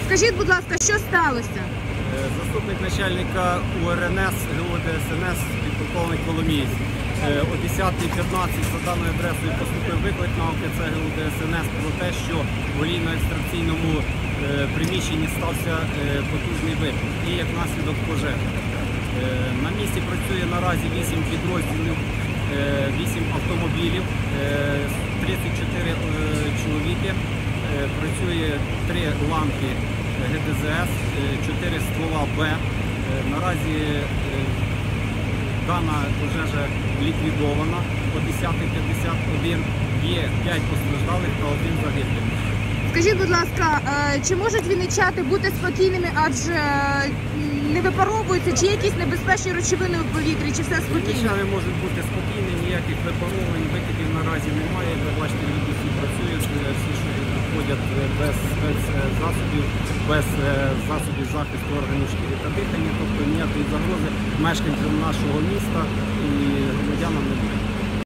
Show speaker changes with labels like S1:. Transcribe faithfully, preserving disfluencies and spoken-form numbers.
S1: Скажіть, будь ласка, що сталося?
S2: Заступник начальника У Р Н С Г У Д С Н С підполковник Коломієць. О десятій п'ятнадцять за даною адресою поступив виклик на О К Ц Г У Д С Н С про те, що в олійно-екстракційному приміщенні стався потужний вибух і як наслідок пожежі. На місці працює наразі вісім підрозділів, вісім автомобілів, тридцять чотири чоловіки, працює три ланки Г Д З С, чотири ствола Б. Наразі дана пожежа ліквідована. О десятій п'ятдесят один є п'ять постраждалих та один загиблий.
S1: Скажіть, будь ласка, чи можуть вінничани бути спокійними, адже не випаровуються, чи є якісь небезпечні речовини у повітрі, чи все спокійно?
S2: Вінничани можуть бути спокійні, ніяких випаровувань, викидів наразі немає. Ви бачите, люди всі працюють, всі ходять без спецзасобів, без засобів захисту органів шкіри та дихання, тобто ніякої загрози мешканцям нашого міста і громадянам не буде.